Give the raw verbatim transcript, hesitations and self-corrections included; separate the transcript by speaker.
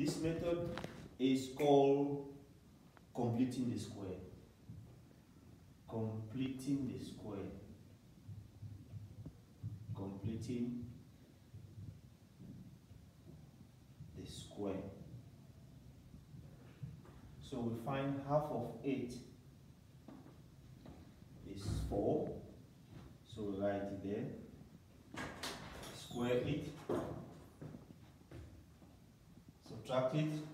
Speaker 1: This method is called completing the square. Completing the square. Completing the square. So we find half of eight is four. So we write it there. Square it. Subtract it.